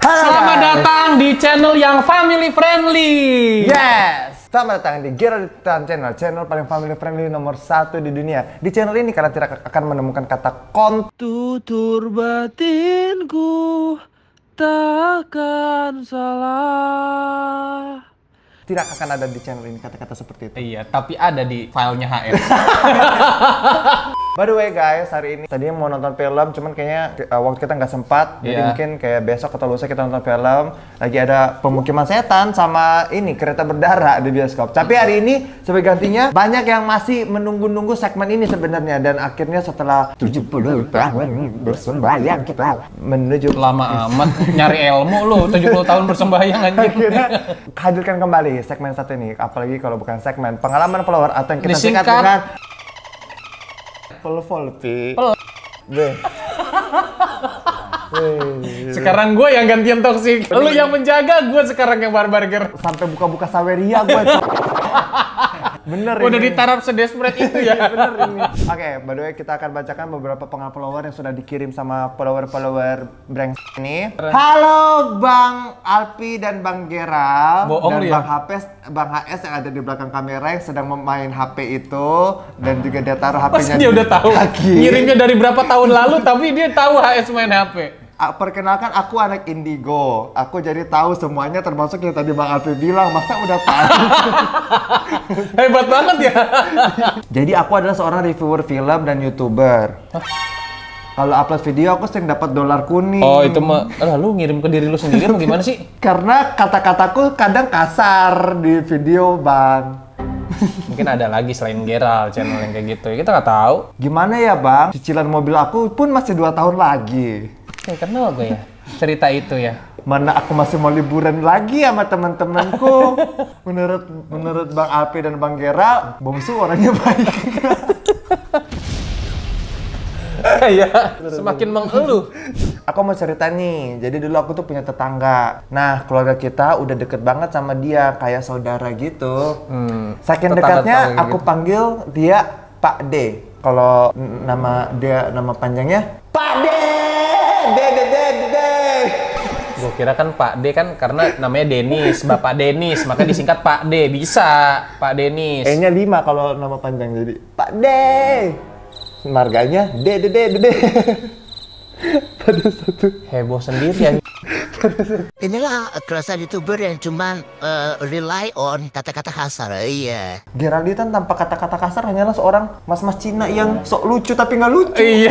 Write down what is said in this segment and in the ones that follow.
Selamat datang di channel yang family friendly. Yes, selamat datang di Geralditan channel paling family friendly nomor 1 di dunia. Di channel ini kalian tidak akan menemukan kata Tutur batinku takkan salah. tidak akan ada di channel ini kata-kata seperti itu. Iya, tapi ada di filenya HF. By the way guys, hari ini tadinya mau nonton film, cuman kayaknya waktu kita nggak sempat. Jadi mungkin kayak besok atau lusa kita nonton film. Lagi ada pemukiman setan sama ini kereta berdarah di bioskop. Tapi hari ini sebagai gantinya banyak yang masih menunggu-nunggu segmen ini sebenarnya. Dan akhirnya setelah 70 tahun bersembahyang kita menuju Lama amat nyari ilmu lu, 70 tahun bersembahyang anjing. akhirnya hadirkan kembali segmen satu ini. Apalagi kalau bukan segmen pengalaman follower atau yang kita singkat Disingkat dengan Volpi. Sekarang gue yang gantian toksik. Lu yang menjaga, gue sekarang yang barbar. Sampai buka-buka Saweria gue. Bener Udah ini. di taraf sedesperate itu ya. Bener ini. Oke, by the way kita akan bacakan beberapa pengalaman follower yang sudah dikirim sama follower-follower Breng ini. Halo Bang Alpi dan Bang Geral. Bohong dan lu ya? Bang HS yang ada di belakang kamera yang sedang memain HP itu dan juga dia taruh HP-nya. Pasti dia udah tahu. kaki. Ngirimnya dari berapa tahun lalu, tapi dia tahu HS main HP. Perkenalkan aku anak indigo. Aku jadi tahu semuanya termasuk yang tadi Bang Alpi bilang. Masa udah tahu? Hebat banget ya. Jadi aku adalah seorang reviewer film dan YouTuber. Kalau upload video aku sering dapat dolar kuning. Oh itu mah, lu ngirim ke diri lu sendiri atau gimana sih? Karena kata-kataku kadang kasar di video, Bang. Mungkin ada lagi selain Geral channel yang kayak gitu. Kita nggak tahu. Gimana ya, Bang? Cicilan mobil aku pun masih 2 tahun lagi. Kenal gue ya cerita itu ya. Mana aku masih mau liburan lagi sama teman-temanku. Menurut Bang Alpi dan Bang Geral, Bongsu orangnya baik. Kayak semakin mengeluh. Aku mau cerita nih, jadi dulu aku tuh punya tetangga. Nah, keluarga kita udah deket banget sama dia, kayak saudara gitu. Saking dekatnya, aku panggil dia Pak D. Kalau nama panjangnya Pak D. Gue kira kan Pak D kan karena namanya Denis, Bapak Denis, maka disingkat Pak D. Bisa, Pak Denis. E-nya 5 kalau nama panjang, jadi Pak D. Marganya D. Pada satu heboh sendiri ya. Inilah kerasan YouTuber yang cuman rely on kata-kata kasar. Iya. Geralditan tanpa kata-kata kasar hanyalah seorang mas-mas Cina yang sok lucu tapi nggak lucu. Iya.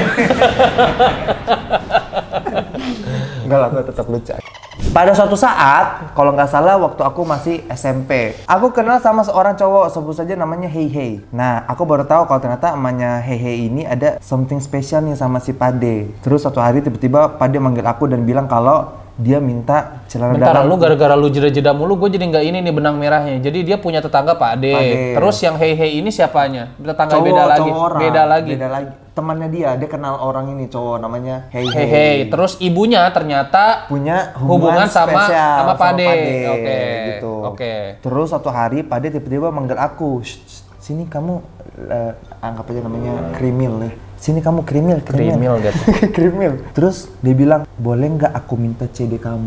Enggak lah, gue tetap lucu. Pada suatu saat, kalau nggak salah waktu aku masih SMP, aku kenal sama seorang cowok, sebut saja namanya Hey Hey. Nah, aku baru tahu kalau ternyata namanya Hey Hey ini ada something special nih sama si Pade. Terus suatu hari tiba-tiba Pade manggil aku dan bilang kalau dia minta celana Bentar, dalam. lu gara-gara lu jeda-jeda mulu, gue jadi nggak ini nih benang merahnya. Jadi dia punya tetangga Pak D. Terus yang Hey ini siapanya? Tetangga Cowok, beda lagi. orang. Beda lagi. Temannya dia kenal orang ini cowok namanya Hey. Terus ibunya ternyata punya hubungan sama Pak D. Oke. Gitu. Oke. Terus suatu hari Pak D tiba-tiba manggil aku, sini kamu anggap aja namanya Krimil ya. Sini kamu Krimil gitu. Krimil. Terus dia bilang, boleh nggak aku minta CD kamu?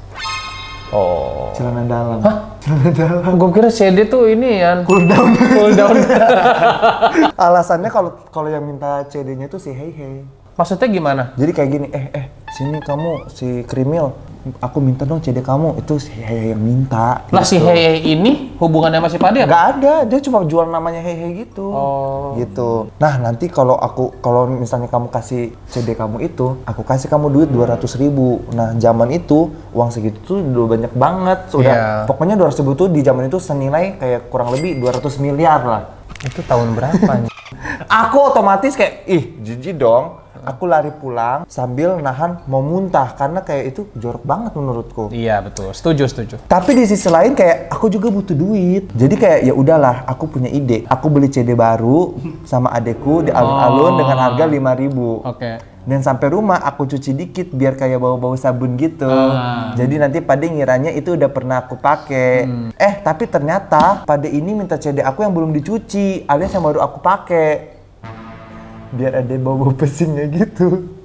Oh. Celana dalam. Hah? Celana dalam. Gue kira CD tuh ini ya. Cool down. Cool down. Alasannya kalau yang minta CD-nya tuh si Hey. Maksudnya gimana? Jadi kayak gini, sini kamu si Krimil, aku minta dong CD kamu. Itu si Hey yang minta. Lah si Hey ini hubungannya sama si Pade apa? Nggak ada, dia cuma jual namanya Hey gitu. Oh. Gitu. Nah nanti kalau misalnya kamu kasih CD kamu itu, aku kasih kamu duit 200.000. Nah zaman itu uang segitu tuh udah banyak banget. Pokoknya 200.000 tuh di zaman itu senilai kayak kurang lebih 200 miliar lah. Itu tahun berapa? Aku otomatis kayak, jijik dong. Aku lari pulang sambil nahan mau muntah karena kayak itu jorok banget menurutku. Iya betul, setuju. Tapi di sisi lain kayak aku juga butuh duit. Jadi kayak ya udahlah, aku punya ide. Aku beli CD baru sama adekku di alun-alun dengan harga 5.000. Oke. Dan sampai rumah aku cuci dikit biar kayak bau-bau sabun gitu. Jadi nanti Pade ngiranya itu udah pernah aku pakai. Tapi ternyata Pade ini minta CD aku yang belum dicuci, alias yang baru aku pakai. Biar ada bau-bau pesingnya gitu.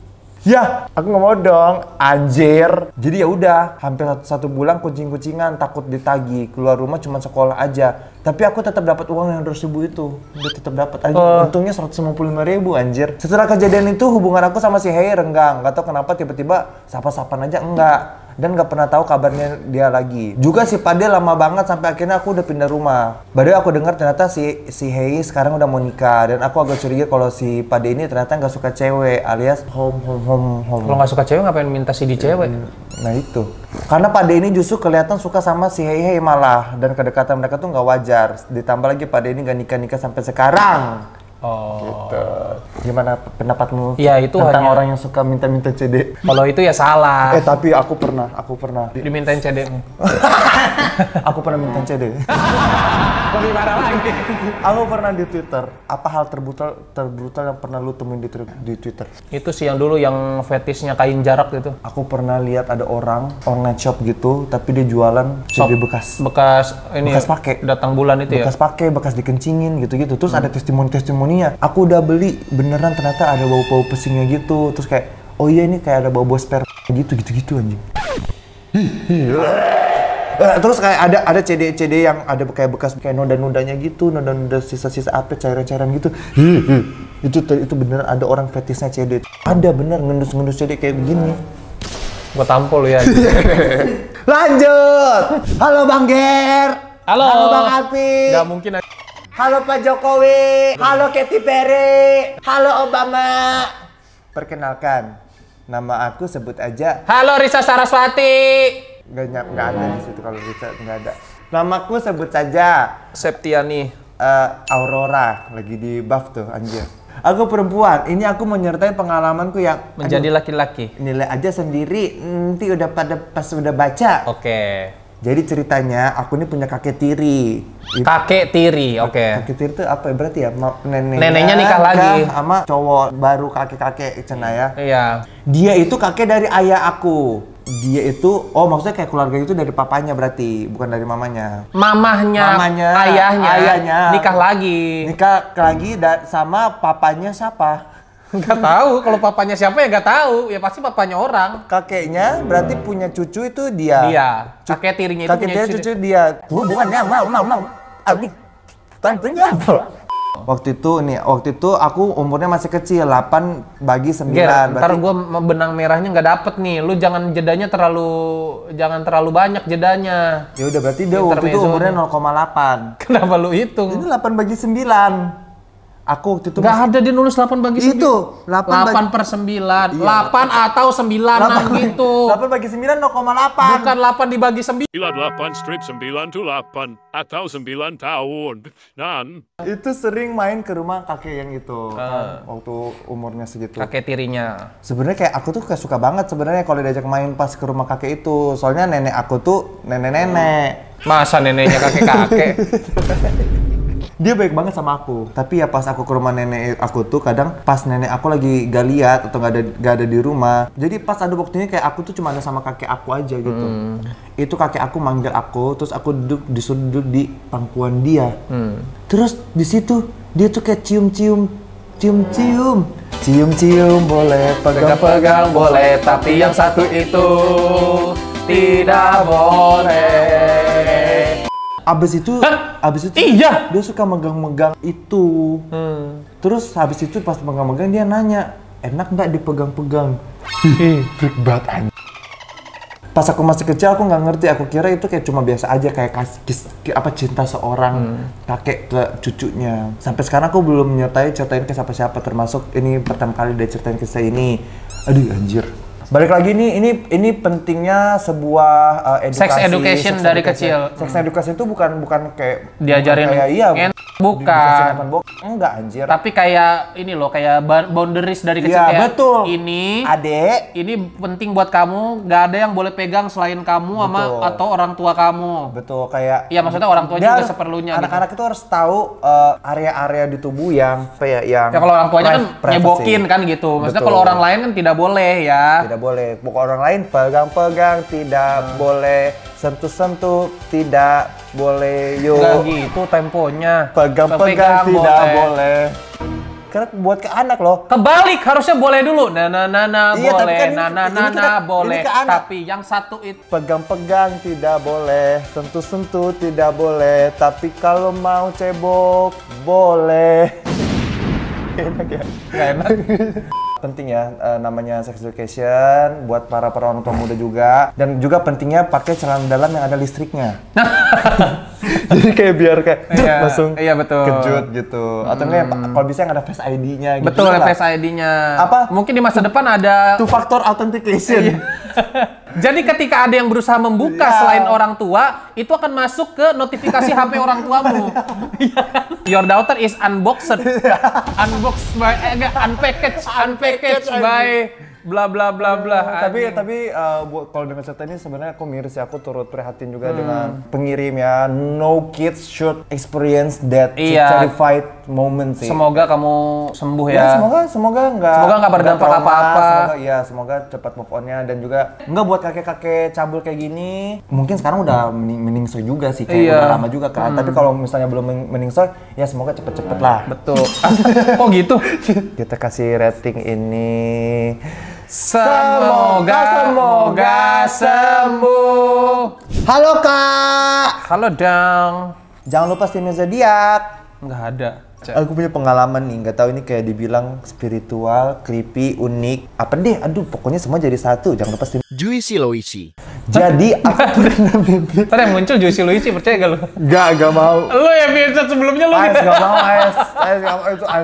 Ya, aku nggak mau dong, anjir. Jadi ya udah, hampir satu bulan kucing-kucingan, takut ditagi. Keluar rumah cuma sekolah aja. Tapi aku tetap dapat uang yang 200.000 itu. Udah tetap dapat. Untungnya 155.000 anjir. Setelah kejadian itu hubungan aku sama si Hei renggang. Gak tau kenapa tiba-tiba sapa-sapan aja enggak. Dan gak pernah tahu kabarnya dia lagi. Juga si Pade lama banget sampai akhirnya aku udah pindah rumah. Padahal aku dengar ternyata si Hei sekarang udah mau nikah. Dan aku agak curiga kalau si Pade ini ternyata gak suka cewek alias home. Kalau nggak suka cewek ngapain minta si di cewek? Nah itu. Karena Pade ini justru kelihatan suka sama si Hei malah. Dan kedekatan mereka tuh gak wajar. Ditambah lagi Pade ini gak nikah-nikah sampai sekarang. Oh. Gitu. Gimana pendapatmu Ya, itu tentang hanya... orang yang suka minta-minta CD? Kalau itu ya salah. Tapi aku pernah. Dimintain CD. Aku pernah minta CD. Lebih parah lagi. Aku pernah di Twitter. Apa hal terbrutal yang pernah lu temuin di Twitter? Itu sih yang dulu yang fetishnya kain jarak gitu. Aku pernah lihat ada orang online shop gitu, tapi dia jualan CD bekas. Bekas pakai. Datang bulan itu bekas pakai, bekas dikencingin gitu-gitu. Terus ada testimoninya. Aku udah beli, beneran ternyata ada bau-bau pesingnya gitu. Terus kayak, oh iya ini kayak ada bau-bau sperma gitu anjing. Terus kayak ada CD yang ada kayak bekas kayak noda-nodanya gitu, noda-noda sisa-sisa apa cairan-cairan gitu. Itu beneran ada orang fetisnya CD. Ada bener ngendus-ngendus CD kayak begini. Gua tampol ya. Lanjut. Halo Bang Ger. Halo Bang Alpi. Gak mungkin. Halo Pak Jokowi. Halo Katy Perry. Halo Obama. Perkenalkan, nama aku sebut aja. Halo Risa Saraswati. Nggak ada di situ kalau Risa, nggak ada. Namaku sebut saja Septiani. Aurora, lagi di buff tuh anjir. Aku perempuan, ini aku menyertai pengalamanku yang menjadi laki-laki. Nilai aja sendiri, nanti udah pas udah baca. Oke. Jadi ceritanya, aku ini punya kakek tiri. Kakek tiri, oke. Kakek tiri itu apa ya berarti ya? Neneknya nikah lagi sama cowok baru kakek-kakek cina ya. Iya. Dia itu kakek dari ayah aku. Dia itu, maksudnya kayak keluarga itu dari papanya berarti, bukan dari mamanya. Mamahnya, ayahnya nikah lagi sama papanya siapa? Nggak tahu, kalau papanya siapa ya nggak tahu, ya pasti papanya orang. Kakeknya berarti punya cucu itu dia. Kakek tirinya itu kakek punya cucu dia. Hubungannya mau. Tentunya apa? Waktu itu aku umurnya masih kecil, 8 bagi 9. Ntar gua benang merahnya nggak dapet nih. Lu jangan terlalu banyak jedanya. Ya udah berarti dia waktu itu umurnya 0,8. Kenapa lu hitung? Ini 8 bagi 9. Aku waktu itu nggak ada dia nulis 8 bagi 9. Itu 8 per 9. Iya. 8 atau 9 gitu. 8 bagi 9 0,8. Bukan 8 dibagi 9. 8 strip 9 to 8 atau 9 tahun. Itu sering main ke rumah kakek yang itu kan, waktu umurnya segitu. Kakek tirinya. Sebenarnya kayak aku tuh kayak suka banget sebenarnya kalau diajak main pas ke rumah kakek itu. Soalnya nenek aku tuh nenek-nenek. Masa neneknya kakek-kakek? Dia baik banget sama aku. Tapi ya pas aku ke rumah nenek aku tuh kadang pas nenek aku lagi gak lihat atau gak ada di rumah. Jadi pas ada waktunya kayak aku tuh cuma ada sama kakek aku aja gitu. Itu kakek aku manggil aku, terus aku disuruh duduk di pangkuan dia. Terus di situ dia tuh kayak cium-cium boleh, pegang-pegang boleh, tapi yang satu itu tidak boleh. Abis itu Iya. Dia suka megang-megang itu. Terus habis itu pas megang-megang dia nanya, enak nggak dipegang-pegang? Freak banget anjing. Pas aku masih kecil aku nggak ngerti, aku kira itu kayak cuma biasa aja kayak cinta seorang kakek ke cucunya. Sampai sekarang aku belum ceritain ke siapa-siapa, termasuk ini pertama kali dia ceritain kisah ini. Aduh anjir. Balik lagi nih, ini pentingnya sebuah edukasi. Sex education dari kecil. Sex education itu bukan kayak diajarin kayak bukan. Enggak anjir. Tapi kayak ini loh, kayak boundaries dari kecil kayak betul. Ini Adek, ini penting buat kamu, nggak ada yang boleh pegang selain kamu sama atau orang tua kamu. Betul, kayak iya maksudnya orang tua juga seperlunya. Anak-anak itu harus tahu area-area di tubuh yang ya kalau orang tuanya kan nyebokin kan gitu. Maksudnya kalau orang lain kan tidak boleh ya. Tidak boleh. Pokok orang lain pegang-pegang tidak boleh, sentuh-sentuh tidak boleh. Nggak gitu temponya. Pegang-pegang tidak boleh. karena buat ke anak loh. Kebalik, harusnya boleh dulu. Nah, Iya, tapi boleh. kan ini Boleh. ke anak. Tapi yang satu itu Pegang-pegang tidak boleh, sentuh-sentuh tidak boleh, tapi kalau mau cebok boleh. Enak ya? nggak enak. Penting ya, namanya sex education buat para orang tua muda juga, dan juga pentingnya pakai celana dalam yang ada listriknya. Jadi kayak biar kayak langsung betul. kejut gitu. Atau enggak kalau bisa yang ada Face ID-nya gitu. Betul, lah. Face ID-nya. Apa? Mungkin di masa depan ada Two factor authentication. Jadi ketika ada yang berusaha membuka selain orang tua, itu akan masuk ke notifikasi HP orang tuamu. Iya kan? Your daughter is unboxed. Unboxed by unpackaged by bla bla bla bla. Tapi kalau dengan cerita ini sebenarnya aku miris ya, aku turut prihatin juga dengan pengirim ya. No kids should experience that terrified moment sih. Semoga kamu sembuh ya. Ya semoga nggak berdampak trauma, apa-apa. Semoga cepat move on-nya, dan juga nggak buat kakek-kakek cabul kayak gini. Mungkin sekarang udah meningsoy juga sih, kayak udah lama juga kan. Tapi kalau misalnya belum meningsoy, ya semoga cepet-cepet lah. Betul. Kok gitu? Kita kasih rating ini. Semoga sembuh. Halo Kak. Halo Dang. Jangan lupa streaming zodiak. Nggak ada. Aku punya pengalaman nih, nggak tahu ini kayak dibilang spiritual, creepy, unik, apa deh, aduh pokoknya semua jadi satu, jangan lupa streaming. Juicy Loisi. Jadi aku pernah mimpi. Ntar yang muncul Juicy Luisi, percaya gak lu? Gak mau. Lu ya biasa sebelumnya lu Ais gitu. gak mau, Ais gak mau, itu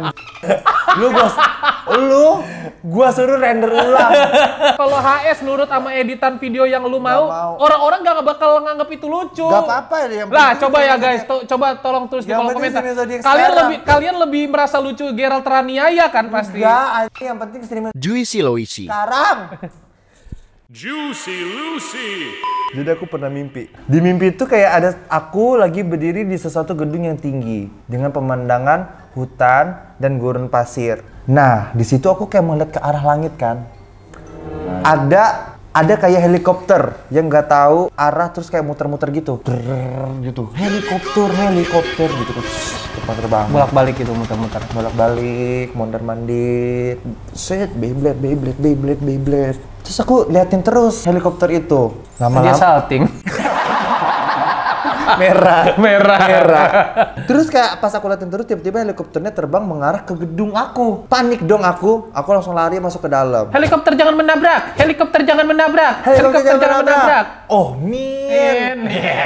gua suruh render ulang. Kalau HS nurut sama editan video yang lu mau, orang-orang gak bakal nganggep itu lucu. Gak apa-apa ya. Lah, coba ya guys, coba tolong tulis di kolom komentar. Kalian lebih merasa lucu Gerald Raniaya kan pasti? Enggak, yang penting streaming Juicy Loisi. sekarang. Juicy Lucy. Jadi aku pernah mimpi. Di mimpi itu kayak ada aku lagi berdiri di sesuatu gedung yang tinggi dengan pemandangan hutan dan gurun pasir. Nah, di situ aku kayak melihat ke arah langit kan. Ada kayak helikopter yang nggak tahu arah, terus kayak muter-muter gitu. Gitu. Helikopter gitu. Cepat terbang. Bolak-balik itu muter-muter. Bolak-balik, mondar-mandir. Set, Beyblade. Terus aku liatin terus helikopter itu. Dia Lama-lama salting. merah. Terus kayak pas aku liatin terus, tiba-tiba helikopternya terbang mengarah ke gedung aku. Panik dong aku langsung lari masuk ke dalam. Helikopter jangan menabrak. Helikopter jangan menabrak. Oh, Min.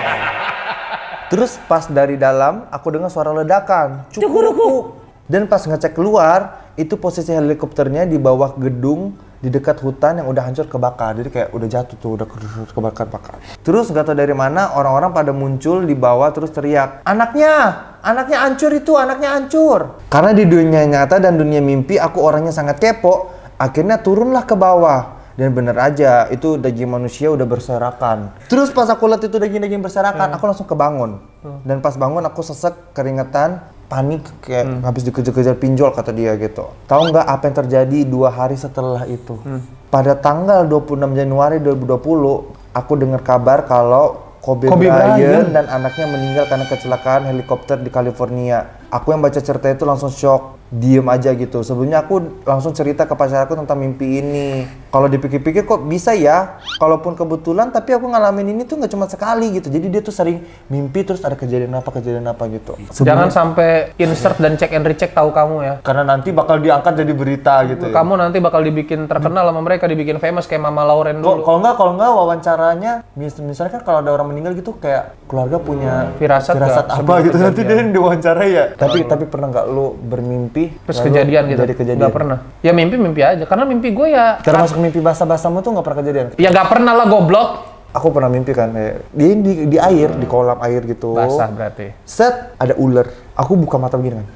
Terus pas dari dalam, aku dengar suara ledakan. Cukuruku. Dan pas ngecek keluar, itu posisi helikopternya di bawah gedung, di dekat hutan yang udah hancur kebakar. Jadi kayak udah jatuh tuh, udah kebakar. Terus gak tau dari mana, orang-orang pada muncul di bawah terus teriak, Anaknya hancur itu, anaknya hancur. Karena di dunia nyata dan dunia mimpi, aku orangnya sangat kepo. Akhirnya turunlah ke bawah. Dan bener aja, itu daging manusia udah berserakan. Terus pas aku lihat itu daging-daging berserakan, aku langsung kebangun. Dan pas bangun aku sesek, keringetan, panik, kayak habis dikejar-kejar pinjol kata dia gitu. Tahu nggak apa yang terjadi 2 hari setelah itu? Pada tanggal 26 Januari 2020, aku dengar kabar kalau Kobe Bryant dan anaknya meninggal karena kecelakaan helikopter di California. Aku yang baca cerita itu langsung shock, diem aja gitu. Sebelumnya aku langsung cerita ke pacar aku tentang mimpi ini. Kalau dipikir-pikir kok bisa ya, kalaupun kebetulan, tapi aku ngalamin ini tuh nggak cuma sekali gitu. Jadi dia tuh sering mimpi terus ada kejadian apa gitu. Jangan sampai insert dan check and recheck tahu kamu ya. Karena nanti bakal diangkat jadi berita gitu ya. Kamu nanti bakal dibikin terkenal sama mereka, dibikin famous kayak Mama Lauren dulu. Kalau nggak wawancaranya, misalnya kan kalau ada orang meninggal gitu kayak keluarga punya Firasat apa gitu, nanti dia yang diwawancara ya. Tapi pernah nggak lu bermimpi Terus kejadian gitu? Jadi kejadian. Nggak pernah. Ya mimpi aja, karena mimpi gue ya... Termasuk mimpi basah-basahmu tuh nggak pernah kejadian? Ya nggak pernah lah, goblok. Aku pernah mimpi kan, di air, di kolam air gitu. Basah berarti. Set, ada ular. Aku buka mata begini kan.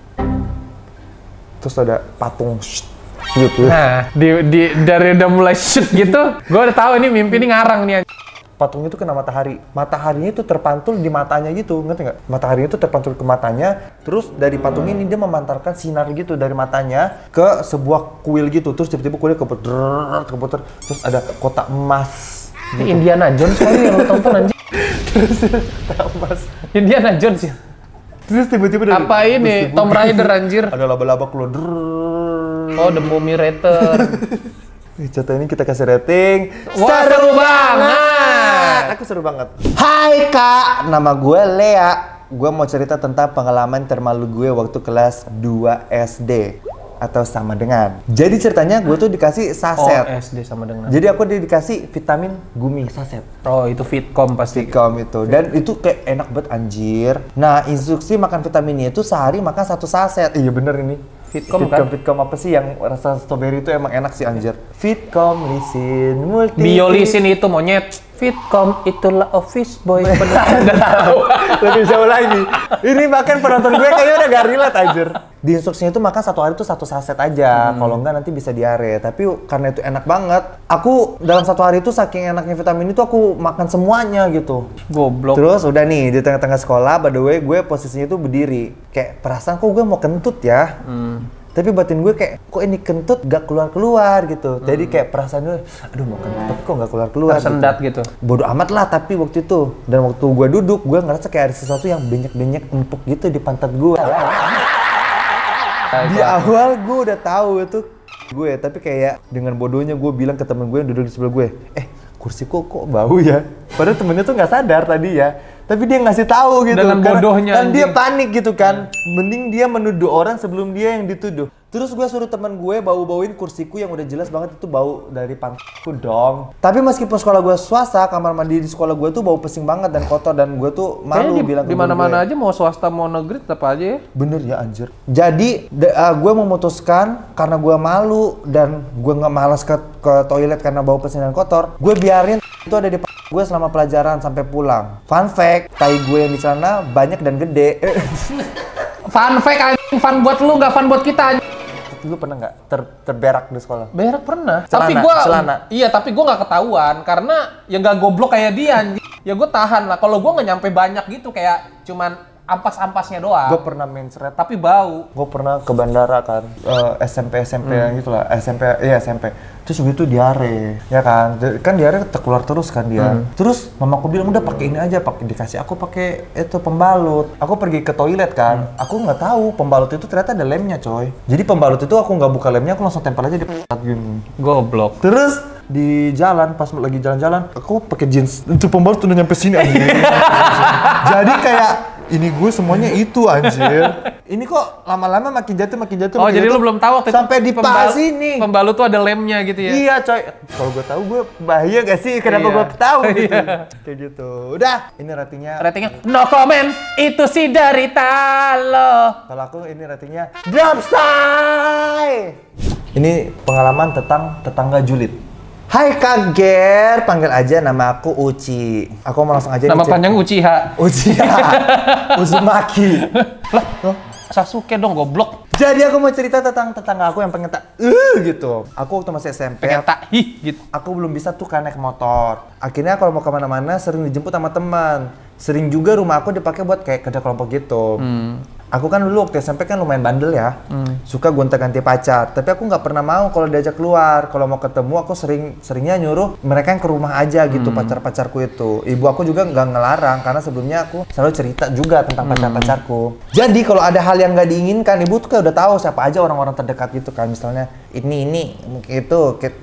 Terus ada patung gitu. Nah, dari udah mulai shoot gitu, gue udah tahu ini mimpi ini ngarang nih. Patungnya itu kena matahari. Mataharinya itu terpantul di matanya gitu, ngerti nggak? Mataharinya itu terpantul ke matanya, terus dari patung ini dia memantarkan sinar gitu dari matanya ke sebuah kuil gitu. Terus tiba-tiba kuilnya keputer, terus ada kotak emas. Ini Indiana Jones kali yang lo tonton anjing. Terus kotak emas. Indiana Jones ya. Terus tiba-tiba dari Apa ini? Tomb Raider anjir. ada laba-laba keluar. Oh, The Mummy Return. Contoh ini kita kasih rating. Wah, seru banget. Aku seru banget. Hai Kak, nama gue Lea. Gue mau cerita tentang pengalaman termalu gue waktu kelas 2 SD. Atau sama dengan. Jadi ceritanya gue tuh dikasih saset. Oh, SD sama dengan. Jadi aku dikasih vitamin gummy saset. Oh, itu Fitcom pasti. Fitcom itu. Dan itu kayak enak banget anjir. Nah, instruksi makan vitaminnya itu sehari makan 1 saset. Iya bener ini. Fitcom kan? Fitcom apa sih yang rasa strawberry itu emang enak sih anjir. Fitcom, lisin, multi. Biolisin itu monyet. Fitcom itulah office boy. Bener tahu. Lebih jauh lagi. Ini bahkan penonton gue kayaknya udah gak relate anjir. Di instruksinya itu makan 1 hari tuh 1 saset aja. Kalau enggak nanti bisa diare. Tapi karena itu enak banget, aku dalam 1 hari itu saking enaknya vitamin itu aku makan semuanya gitu. Goblok. Terus udah nih di tengah-tengah sekolah, by the way gue posisinya tuh berdiri. Kayak perasaan kok gue mau kentut ya. Tapi batin gue kayak, kok ini kentut gak keluar-keluar gitu. Jadi kayak perasaan gue, aduh mau kentut kok gak keluar-keluar Tersendat gitu. Bodoh amat lah tapi waktu itu. Dan waktu gue duduk, gue ngerasa kayak ada sesuatu yang benyek-benyek empuk gitu di pantat gue. Di awal gue udah tahu itu gue, tapi kayak dengan bodohnya gue bilang ke temen gue yang duduk di sebelah gue, kursi kok bau ya? Padahal temennya tuh nggak sadar tadi ya. Tapi dia ngasih tahu gitu. Dengan bodohnya kan dia anjing. panik gitu kan. Mending dia menuduh orang sebelum dia yang dituduh. Terus gue suruh teman gue bau-bauin kursiku yang udah jelas banget itu bau dari pantatku dong. Tapi meskipun sekolah gue swasta, kamar mandi di sekolah gue tuh bau pesing banget dan kotor dan gue tuh malu bilang ke di mana-mana aja mau swasta mau negeri tetap aja ya. Bener ya anjir. Jadi gue memutuskan karena gue malu dan gue nggak malas ke toilet karena bau pesing dan kotor, gue biarin itu ada di gue selama pelajaran sampai pulang. Fun fact, tai gue yang di sana banyak dan gede. Fun fact anjing, fun buat lu nggak fun buat kita anjing. Lu pernah nggak terberak di sekolah? Berak pernah. Celana, Tapi gua celana. Iya, tapi gua nggak ketahuan karena ya nggak goblok kayak dia anjing. Ya gua tahan lah. Kalau gua nggak nyampe banyak gitu kayak cuman ampas-ampasnya doang. Gue pernah mencret. Tapi bau. Gue pernah ke bandara kan, SMP yang gitu lah, SMP. Terus begitu diare, ya kan? Kan diare terkeluar terus kan dia. Terus mamaku bilang udah pakai ini aja, dikasih aku pakai itu pembalut. Aku pergi ke toilet kan, aku nggak tahu pembalut itu ternyata ada lemnya coy. Jadi pembalut itu aku nggak buka lemnya, aku langsung tempel aja di gini. Goblok. Terus di jalan pas lagi jalan-jalan, aku pakai jeans. Itu pembalut udah nyampe sini anjir. Jadi kayak ini gue semuanya itu anjir. Ini kok lama-lama makin jatuh. Oh, jadi lu belum tahu waktu sampai di pas ini. Pembalut tuh ada lemnya gitu ya? Iya coy. Kalau gue tahu gue bahaya gak sih? Kenapa Iya. gue tahu gitu? Kayak gitu. Udah. Ini ratingnya. Ratingnya no comment. Itu sih dari lo. Kalau aku ini ratingnya drop say. Ini pengalaman tentang tetangga julid. Hai Kak Ger, panggil aja nama aku Uci. Aku mau langsung aja Nama panjang Uchiha. Uchiha. Uzumaki. Lah, Sasuke dong goblok. Jadi aku mau cerita tentang tetangga aku yang pengen gitu. Aku waktu masih SMP, Pengen tak gitu. aku belum bisa tuh kan naik motor. Akhirnya kalau mau kemana-mana sering dijemput sama teman. Sering juga rumah aku dipakai buat kayak kerja kelompok gitu. Aku kan dulu waktu SMP kan lumayan bandel ya. Suka gonta-ganti pacar. Tapi aku nggak pernah mau kalau diajak keluar. Kalau mau ketemu aku seringnya nyuruh mereka yang ke rumah aja gitu, pacar-pacarku itu. Ibu aku juga nggak ngelarang karena sebelumnya aku selalu cerita juga tentang pacar-pacarku. Jadi kalau ada hal yang nggak diinginkan, ibu tuh kayak udah tahu siapa aja orang-orang terdekat gitu kan. Misalnya ini itu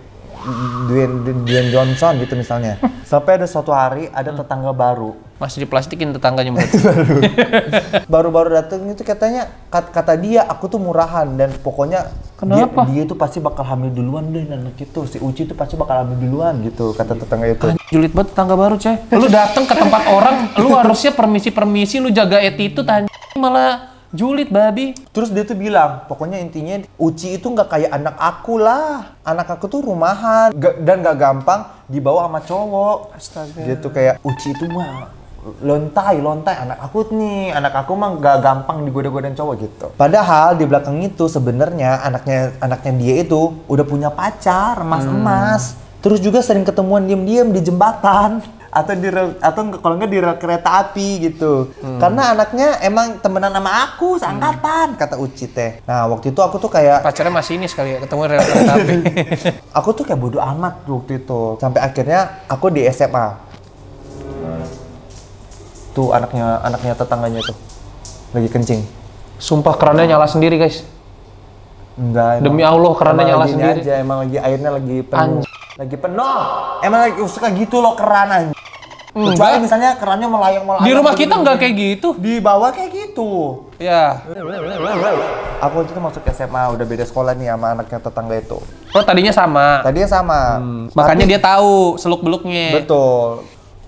Dwayne Johnson gitu misalnya. Sampai ada suatu hari ada tetangga baru. Masih diplastikin tetangganya berarti. Baru-baru dateng itu katanya kata dia aku tuh murahan dan pokoknya Kenapa? dia tuh pasti bakal hamil duluan deh anak itu. Si Uci tuh pasti bakal hamil duluan gitu kata tetangga itu. Julid banget tetangga baru, coy. Lu dateng ke tempat orang, lu harusnya permisi-permisi, lu jaga attitude anjing, malah julid babi. Terus dia tuh bilang, pokoknya intinya Uci itu nggak kayak anak aku lah. Anak aku tuh rumahan dan nggak gampang dibawa sama cowok. Astaga. Dia tuh kayak Uci itu mah lontai anak aku mah nggak gampang digoda-godain cowok gitu. Padahal di belakang itu sebenarnya anaknya dia itu udah punya pacar emas-emas. Terus juga sering ketemuan diem-diem di jembatan atau kalau nggak di rel kereta api gitu. Karena anaknya emang temenan sama aku seangkatan kata Uci teh. Nah waktu itu aku tuh kayak Pacarnya masih ini sekali ya, ketemu rel kereta api. aku tuh kayak bodo amat waktu itu. Sampai akhirnya aku di SMA. Tuh anaknya tetangganya tuh. Lagi kencing. Sumpah kerannya nyala sendiri, guys. Enggak. Demi Allah kerannya nyala sendiri. Aja, emang lagi airnya lagi penuh. Lagi penuh. Emang lagi suka gitu loh keran anjing. Kecuali misalnya kerannya melayang-melayang. Di rumah kita nggak kayak gitu. Di bawah kayak gitu. Ya. Aku waktu itu masuk SMA, udah beda sekolah nih sama anaknya tetangga itu. Oh, tadinya sama. Tadinya sama. Makanya dia tahu seluk-beluknya. Betul.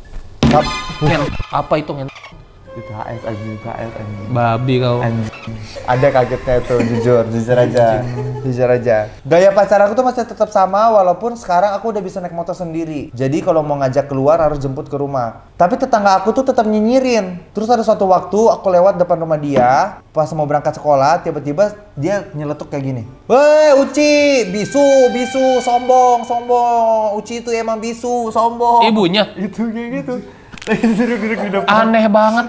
Apa itu, ngen? Itu HS anjing. Babi kau. Ada kagetnya itu, jujur aja. Gaya pacar aku tuh masih tetap sama, walaupun sekarang aku udah bisa naik motor sendiri. Jadi kalau mau ngajak keluar harus jemput ke rumah. Tapi tetangga aku tuh tetap nyinyirin. Terus ada suatu waktu aku lewat depan rumah dia, pas mau berangkat sekolah, tiba-tiba dia nyeletuk kayak gini. Woi Uci, bisu, sombong. Uci itu emang bisu, sombong. Ibunya? Itu kayak gitu. Aneh banget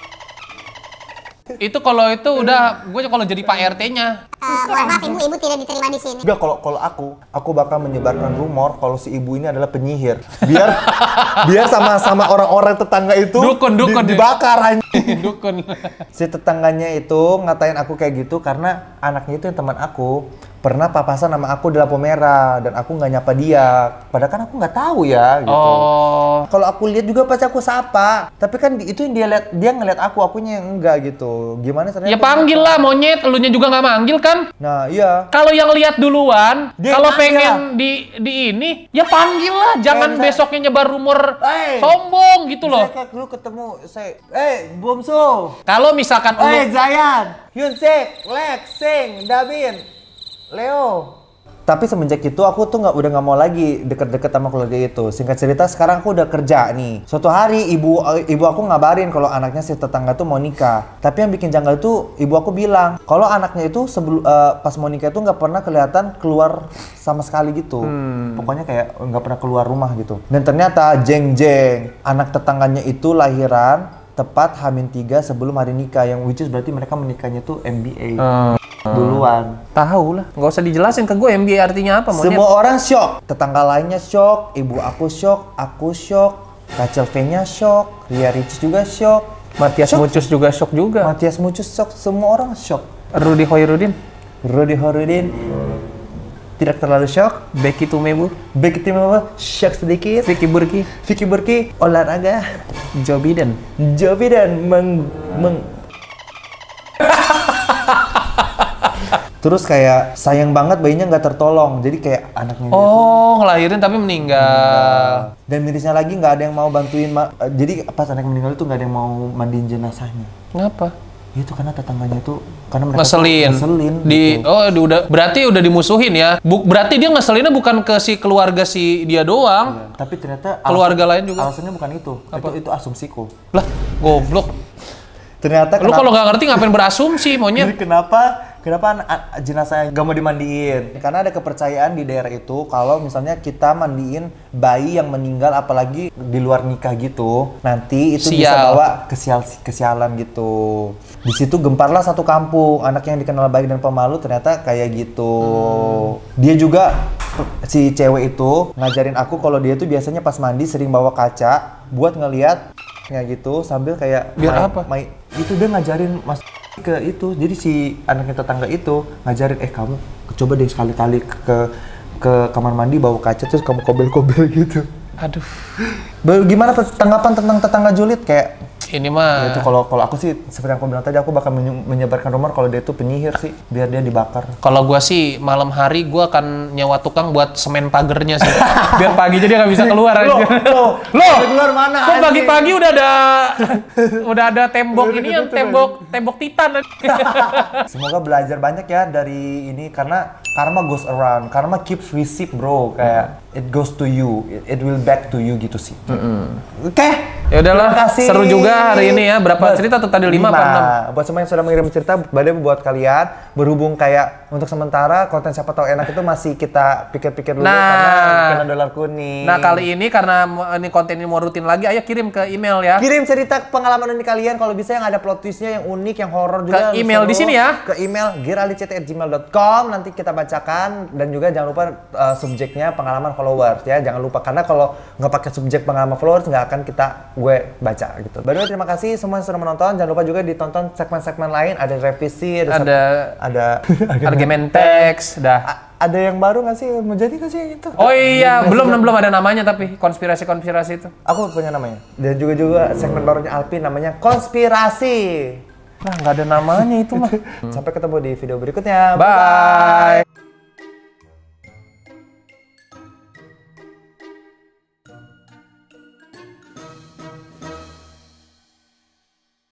Itu kalau itu udah, gue kalau jadi Pak RT-nya. Maaf ibu tidak diterima di sini. Enggak, kalau aku bakal menyebarkan rumor kalau si ibu ini adalah penyihir. Biar sama orang-orang tetangga itu dukun dibakar anjing. Dukun. Si tetangganya itu ngatain aku kayak gitu karena anaknya itu yang teman aku pernah papasan sama aku di lampu merah dan aku nggak nyapa dia. Padahal kan aku nggak tahu ya gitu. Oh. Kalau aku lihat juga pasti aku sapa. Tapi kan itu yang dia ngeliat akunya yang enggak gitu. Gimana caranya? Ya panggil lah monyet, elunya juga nggak manggil kan? Nah iya. Kalau yang lihat duluan, kalau manggil. pengen di ini, ya panggil lah. Jangan besoknya nyebar rumor sombong gitu loh. Saya dulu ketemu, Bumsu. Kalau misalkan Zayan, Hyunsik, Lex, Sing, Dabin, Leo. Tapi semenjak itu aku tuh udah nggak mau lagi deket-deket sama keluarga itu. Singkat cerita sekarang aku udah kerja nih. Suatu hari ibu aku ngabarin kalau anaknya si tetangga tuh mau nikah. Tapi yang bikin janggal tuh ibu aku bilang kalau anaknya itu pas mau nikah itu nggak pernah kelihatan keluar sama sekali gitu. Pokoknya kayak nggak pernah keluar rumah gitu. Dan ternyata jeng anak tetangganya itu lahiran tepat H-3 sebelum hari nikah, yang which is berarti mereka menikahnya tuh MBA duluan. Tahu lah, nggak usah dijelasin ke gue MBA artinya apa. Semua orang shock, tetangga lainnya shock, ibu aku shock, Rachel V-nya shock, Ria Ricis juga shock, Matias Mucus juga shock juga. Matias Mucus shock, semua orang shock. Rudy Hoirudin tidak terlalu shock. Becky Tumebu shock sedikit. Vicky Burki olahraga. Joe Biden Terus kayak sayang banget bayinya nggak tertolong, jadi kayak anaknya ngelahirin tapi meninggal. Dan mirisnya lagi nggak ada yang mau bantuin, jadi pas anak meninggal itu nggak ada yang mau mandiin jenazahnya. Kenapa? Itu karena tetangganya tuh karena mereka ngeselin gitu. Berarti udah dimusuhin ya. Berarti dia ngeselinnya bukan ke si keluarga si dia doang. Iya, tapi ternyata keluarga lain juga. Alasannya bukan itu. Itu asumsiku. Lah, goblok. Ternyata lu kalau nggak ngerti ngapain berasumsi monyet? Jadi kenapa jenazahnya nggak mau dimandiin? Karena ada kepercayaan di daerah itu kalau misalnya kita mandiin bayi yang meninggal, apalagi di luar nikah gitu, nanti itu bisa bawa kesialan gitu. Di situ gemparlah satu kampung. Anak yang dikenal baik dan pemalu ternyata kayak gitu. Dia juga, si cewek itu ngajarin aku kalau dia tuh biasanya pas mandi sering bawa kaca buat ngeliat gitu sambil kayak biar apa? Itu dia ngajarin mas ke itu. Jadi si anaknya tetangga itu ngajarin kamu coba deh sekali-kali ke kamar mandi bawa kaca terus kamu kobel-kobel gitu. Aduh. Gimana tanggapan tentang tetangga julid kayak ini mah? Ya itu kalau aku sih seperti yang aku bilang tadi, aku bakal menyebarkan rumor kalau dia itu penyihir sih, biar dia dibakar. Kalau gua sih malam hari gua akan nyewa tukang buat semen pagernya sih. Biar paginya dia nggak bisa keluar aja. Loh, keluar mana? Kok pagi-pagi udah ada tembok ini yang tembok titan. Semoga belajar banyak ya dari ini, karena karma goes around, karma keeps receipt bro, kayak it goes to you, it will back to you gitu sih. Oke. Ya udahlah, seru juga hari ini ya. Berapa cerita tuh tadi? 5 apa 6? Buat semua yang sudah mengirim cerita, buat kalian berhubung kayak untuk sementara konten siapa tahu enak itu masih kita pikir-pikir dulu Nah. karena kena dolar kuning. Nah, kali ini karena ini konten ini mau rutin lagi, ayo kirim ke email ya. Kirim cerita pengalaman unik kalian, kalau bisa yang ada plot twistnya yang unik, yang horor juga. Ke email seru. di sini ya. Ke email giralicet@gmail.com, nanti kita bacakan. Dan juga jangan lupa subjeknya pengalaman followers ya, jangan lupa, karena kalau nggak pakai subjek pengalaman followers nggak akan gue baca gitu. By the way, terima kasih semua yang sudah menonton. Jangan lupa juga ditonton segmen-segmen lain, ada revisi, ada Argumentex, dah. ada yang baru nggak sih? Mau jadi nggak sih itu? Oh iya, belum ada namanya tapi konspirasi itu. Aku punya namanya. Dan juga segmen barunya Alpi namanya konspirasi. Nah, nggak ada namanya itu mah. Sampai ketemu di video berikutnya. Bye.